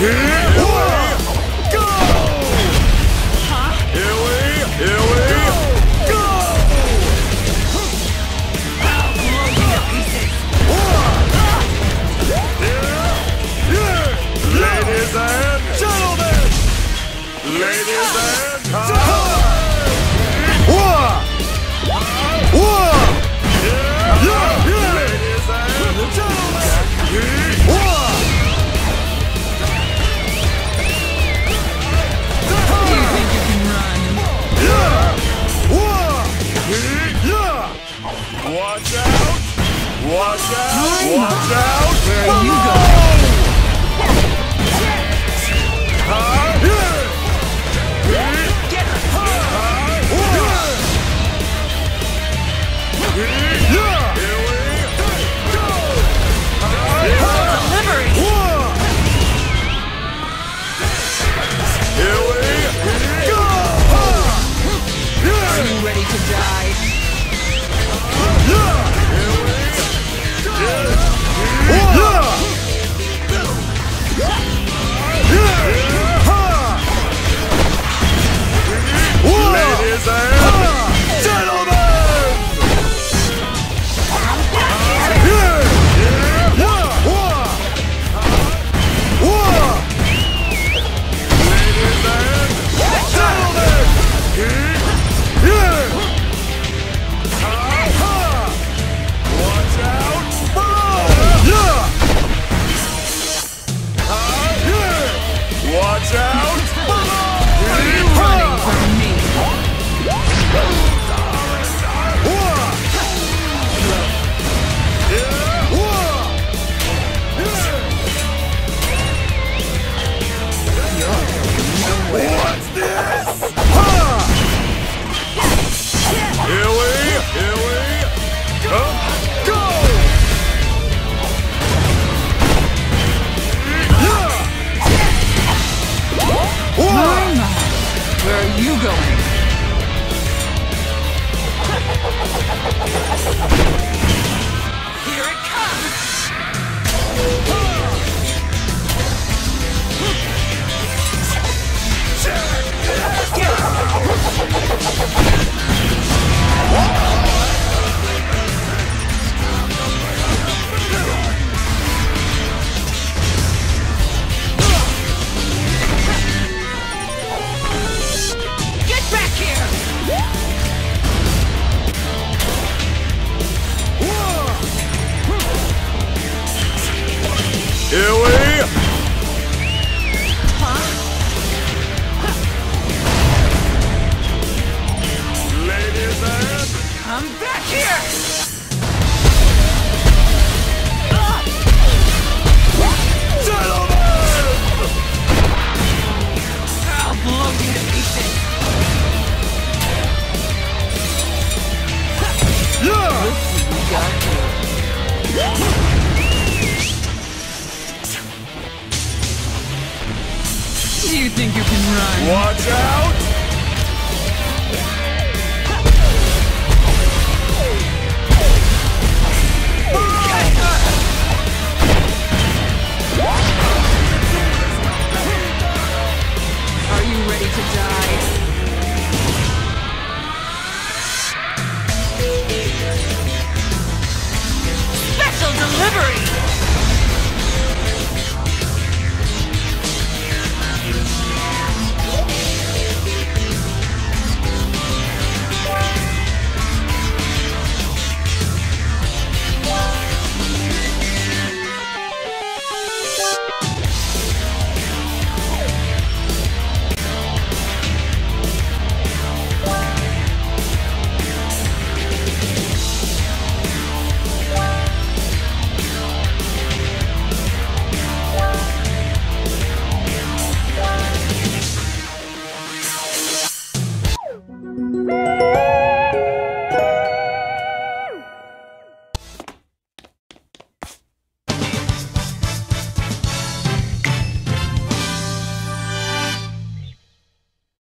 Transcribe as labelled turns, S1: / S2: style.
S1: Go! Huh? Here we go!
S2: I'll blow you to pieces.
S1: Ladies and gentlemen! Ladies and gentlemen! Watch out! Watch out! Watch out!
S2: Where are you going? Are you ready to die?
S1: Ladies and gentlemen! Watch out!
S2: Are you running from me?
S1: What's this? Here we go!
S2: Where are you going? Here it comes! Get back here!
S1: Here we Ladies and
S2: I'm back here!
S1: gentlemen!
S2: I'll blow you to pieces! Let's see what we got here. Do you think you can run?
S1: Watch out!